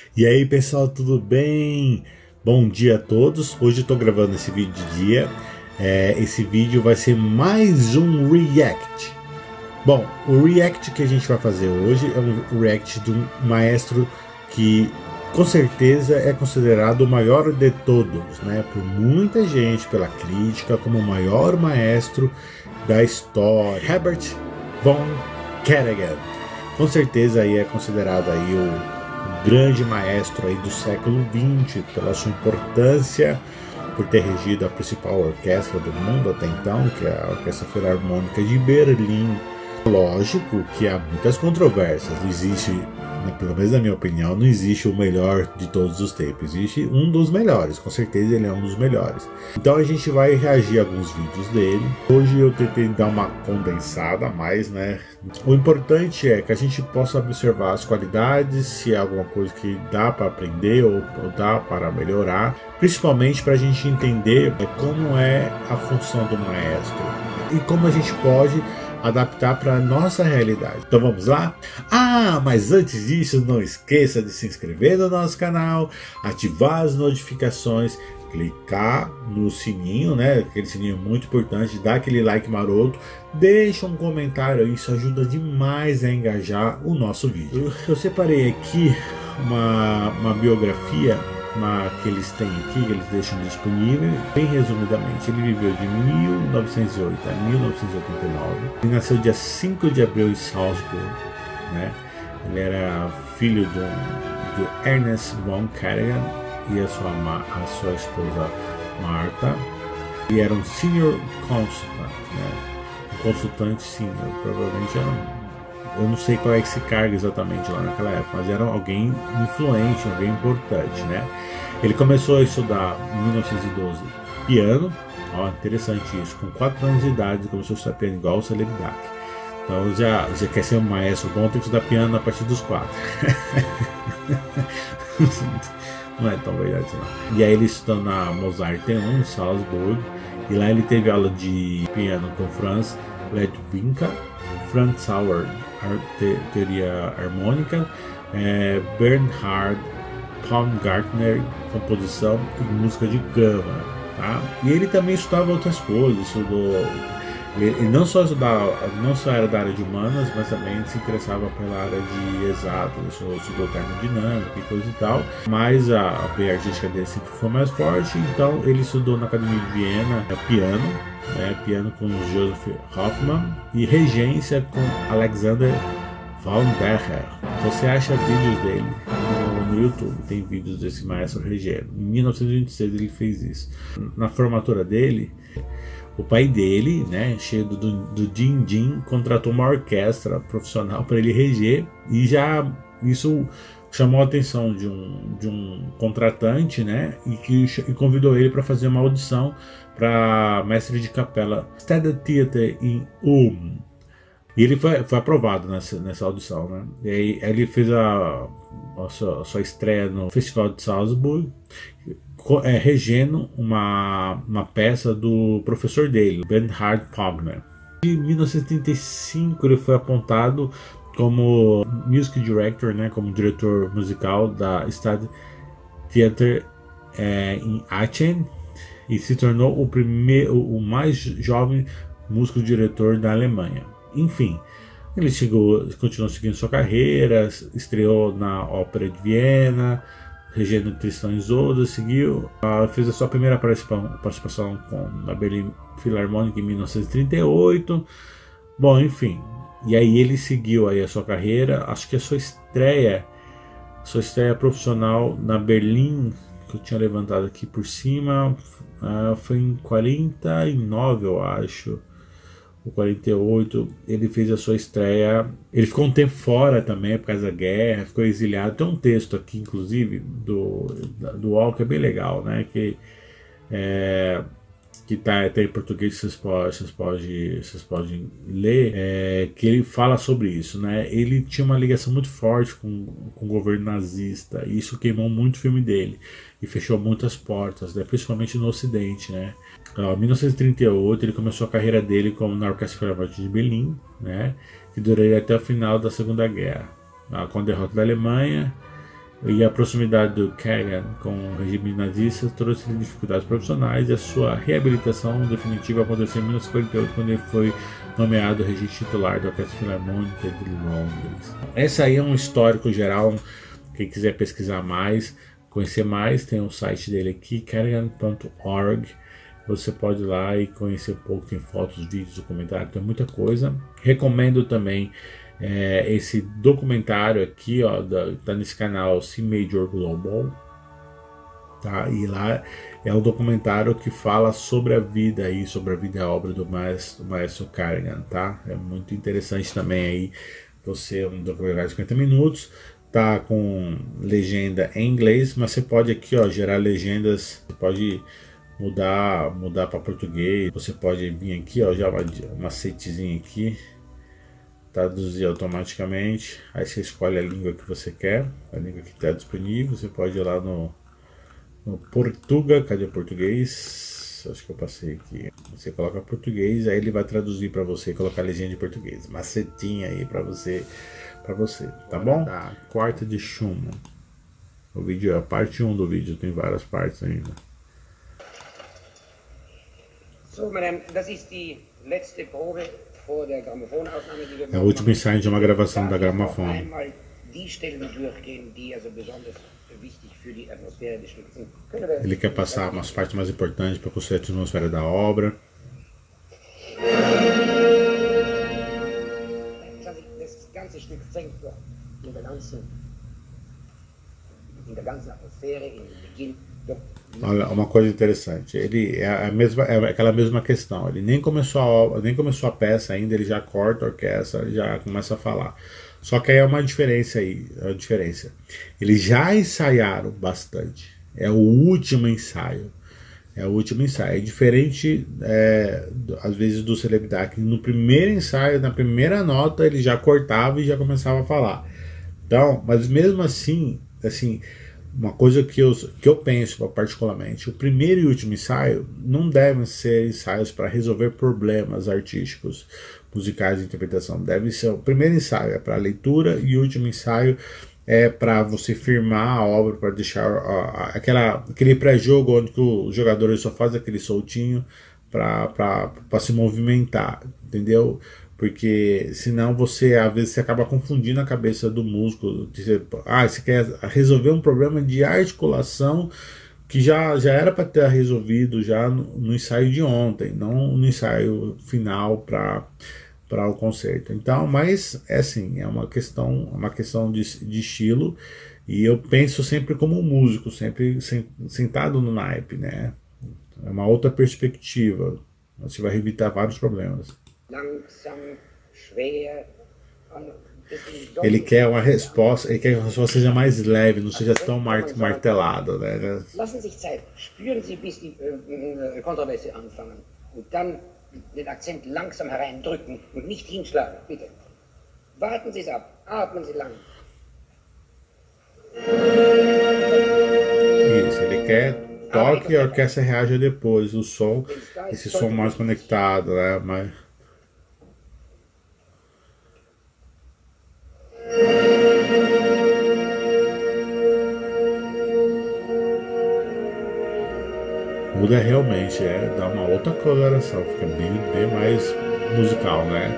E aí pessoal, tudo bem? Bom dia a todos. Hoje eu tô gravando esse vídeo de dia. Esse vídeo vai ser mais um react. Bom, o react que a gente vai fazer hoje é um react de um maestro que com certeza é considerado o maior de todos, né? Por muita gente, pela crítica, como o maior maestro da história. Herbert von Karajan. Com certeza aí é considerado aí o grande maestro aí do século XX, pela sua importância, por ter regido a principal orquestra do mundo até então, que é a Orquestra Filarmônica de Berlim. Lógico que há muitas controvérsias, não existe, pelo menos na minha opinião, não existe o melhor de todos os tempos, existe um dos melhores, com certeza ele é um dos melhores. Então a gente vai reagir a alguns vídeos dele. Hoje eu tentei dar uma condensada a mais, né? O importante é que a gente possa observar as qualidades, se é alguma coisa que dá para aprender ou dá para melhorar, principalmente para a gente entender como é a função do maestro e como a gente pode adaptar para a nossa realidade. Então vamos lá? Mas antes disso, não esqueça de se inscrever no nosso canal, ativar as notificações, clicar no sininho, né? Aquele sininho muito importante, dar aquele like maroto, deixa um comentário, isso ajuda demais a engajar o nosso vídeo. Eu separei aqui uma biografia que eles têm aqui, que eles deixam disponível, bem resumidamente. Ele viveu de 1908 a 1989. Ele nasceu dia 5 de abril em Salzburg, né? Ele era filho de Ernest von Karajan e a sua esposa Martha. E era um senior consultant, né? Um consultante senior, provavelmente era eu não sei qual é esse cargo exatamente lá naquela época, mas era alguém influente, alguém importante, né? Ele começou a estudar em 1912 piano, interessante isso, com 4 anos de idade começou a estudar piano igual o Celebidache. Então já quer ser um maestro bom, tem que estudar piano a partir dos 4. Não é tão verdade não. E aí ele estudou na Mozart T1 em Salzburg, e lá ele teve aula de piano com Franz Ledwinka, Franz Sauer, teoria harmônica, Bernhard Baumgartner, composição e música de câmara, tá? E ele também estudava outras coisas, ele não só era da área de humanas, mas também se interessava pela área de exatas, estudou termodinâmica e coisa e tal, mas a veia artística dele sempre foi mais forte, então ele estudou na Academia de Viena piano com Joseph Hoffmann e regência com Alexander von Becher. Você acha vídeos dele no YouTube, tem vídeos desse maestro regendo. Em 1926 ele fez isso. Na formatura dele, o pai dele, né, cheio do din-din, contratou uma orquestra profissional para ele reger, e já isso chamou a atenção de um contratante, né, e convidou ele para fazer uma audição para mestre de capela Stadttheater em Ulm. E ele foi aprovado nessa audição, né? E aí ele fez a sua estreia no Festival de Salzburg, regendo uma peça do professor dele, Bernhard Pogner. Em 1935 ele foi apontado como Music Director, né, como diretor musical da Stadttheater em Aachen, e se tornou o mais jovem músico diretor da Alemanha. Enfim, ele continuou seguindo sua carreira, estreou na Ópera de Viena, regendo Tristan e Isolde, fez a sua primeira participação na Berlin Philharmonic em 1938. Bom, enfim, e aí ele seguiu aí a sua carreira. Acho que a sua estreia profissional na Berlim, que eu tinha levantado aqui por cima, foi em 49, eu acho, ou 48. Ele fez a sua estreia. Ele ficou um tempo fora também por causa da guerra, ficou exiliado. Tem um texto aqui, inclusive, do UOL, que é bem legal, né? Que tá em português, vocês podem ler, que ele fala sobre isso, né? Ele tinha uma ligação muito forte com o governo nazista, e isso queimou muito o filme dele e fechou muitas portas, né? Principalmente no Ocidente, né? Em 1938 ele começou a carreira dele na Orquestra Filarmônica de Berlim, né? Que duraria até o final da Segunda Guerra, com a derrota da Alemanha. E a proximidade do Kagan com o regime nazista trouxe dificuldades profissionais e a sua reabilitação definitiva aconteceu em 1948, quando ele foi nomeado regente titular da Orquestra Filarmônica de Londres. Esse aí é um histórico geral. Quem quiser pesquisar mais, conhecer mais, tem o site dele aqui, karajan.org. Você pode ir lá e conhecer um pouco, tem fotos, vídeos, documentários, tem muita coisa. Recomendo também esse documentário aqui, ó, tá nesse canal C Major Global, tá? E lá é um documentário que fala sobre a vida aí, sobre a vida e a obra do maestro Karajan, tá? É muito interessante também aí, você, um documentário de 50 minutos, tá com legenda em inglês, mas você pode aqui, ó, gerar legendas, você pode mudar para português, você pode vir aqui, ó, já uma macetezinha aqui, traduzir automaticamente. Aí você escolhe a língua que você quer, a língua que está disponível. Você pode ir lá no Portuga, cadê o português? Acho que eu passei aqui. Você coloca português, aí ele vai traduzir para você, colocar a legenda de português. Macetinha aí para você, tá bom? Tá, quarta de Schumann. O vídeo é a parte 1 do vídeo, tem várias partes ainda. So, madame, das ist die letzte Probe vor der Grammophon-Aufnahme, die wir É o último ensaio de uma gravação da gramofone. einmal die Stellen durchgehen, die also besonders wichtig für die Atmosphäre des Stücks sind. Ele quer passar umas partes mais importantes para construir a atmosfera da obra. Das ganze Stück fängt doch in der ganzen Atmosphäre, in dem Beginn. Olha, uma coisa interessante, ele é aquela mesma questão. Ele nem começou a peça ainda, ele já corta a orquestra, já começa a falar. Só que aí é uma diferença aí, Eles já ensaiaram bastante. É o último ensaio. É diferente, às vezes, do Celebdach, que no primeiro ensaio, na primeira nota, ele já cortava e já começava a falar. Então, mas mesmo assim, uma coisa que eu penso particularmente, o primeiro e último ensaio não devem ser ensaios para resolver problemas artísticos, musicais de interpretação. Deve ser o primeiro ensaio é para leitura e o último ensaio é para você firmar a obra, para deixar aquele pré-jogo onde que os jogadores só fazem aquele soltinho para se movimentar, entendeu? Porque senão às vezes você acaba confundindo a cabeça do músico. Você quer resolver um problema de articulação que já era para ter resolvido já no ensaio de ontem, não no ensaio final para o concerto. Então, mas é assim, é uma questão de estilo, e eu penso sempre como um músico, sempre sentado no naipe, né? É uma outra perspectiva, você vai evitar vários problemas. Ele quer uma resposta, ele quer que a resposta seja mais leve, não seja tão martelada, né? Lassen sich Zeit, spüren Sie, bis die Kontrabässe anfangen und dann den Akzent langsam hereindrücken und nicht hinschlagen, bitte. Warten Sie es ab, atmen Sie lang. Isso, ele quer toque e a orquestra reage depois, esse som mais conectado, né? Muda realmente, dá uma outra coloração, fica bem mais musical, né?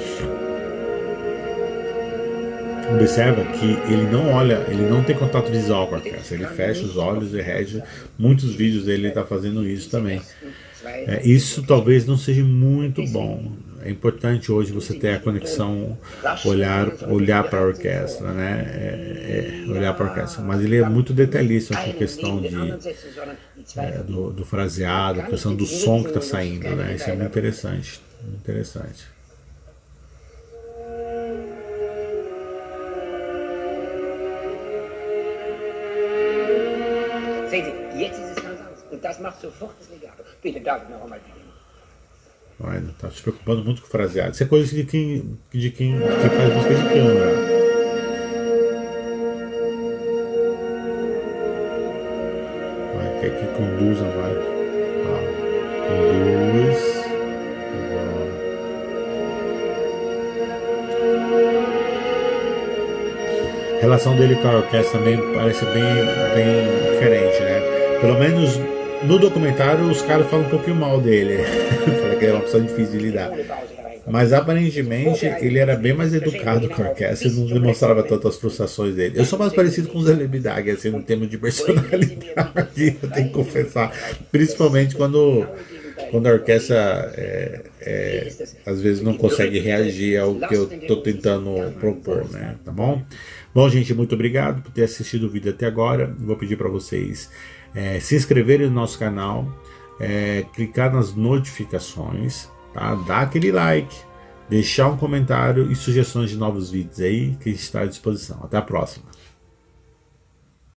Observa que ele não tem contato visual com a orquestra, ele fecha os olhos e rege. Muitos vídeos dele está fazendo isso também. Isso talvez não seja muito bom. É importante hoje você ter a conexão, olhar para a orquestra, né? Olhar para a orquestra. Mas ele é muito detalhista com questão do fraseado, a questão do som que está saindo, né? Isso é muito interessante. Muito interessante. Sehen Sie, jetzt ist es ganz anders. Und das macht sofort das Legato. Bitte, darf ich noch einmal beginnen? Olha, tá se preocupando muito com o fraseado. Isso é coisa de quem faz música de câmara. Quer que conduza mais. Conduz. relação dele com a orquestra também parece bem diferente, né? Pelo menos no documentário os caras falam um pouquinho mal dele. Fala que é uma pessoa difícil de lidar. Mas aparentemente ele era bem mais educado com a orquestra e não demonstrava tantas frustrações dele. Eu sou mais parecido com o Zé Lebedag, assim, no termo de personalidade, eu tenho que confessar. Principalmente quando a orquestra às vezes não consegue reagir ao que eu estou tentando propor, né? Tá bom? Bom, gente, muito obrigado por ter assistido o vídeo até agora. Vou pedir para vocês se inscreverem no nosso canal, clicar nas notificações, tá? Dar aquele like, deixar um comentário e sugestões de novos vídeos aí que a gente está à disposição. Até a próxima!